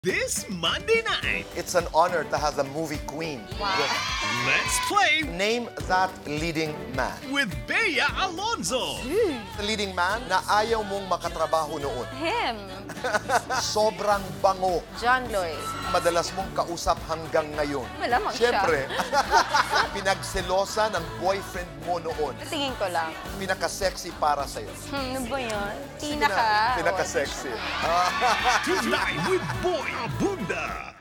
This Monday night, It's an honor to have the movie queen. let's play Name that leading man. with Bea Alonzo. The leading man na ayaw mong makatrabaho noon. Him. Sobrang bango. John Lloyd. Madalas mong kausap hanggang ngayon. Malamang siya. Siyempre, pinagselosa ng boyfriend mo noon. Tingin ko lang. Pinaka-sexy para sa'yo. Ano ba yun? Pinaka-sexy. Tonight with Boy Abunda.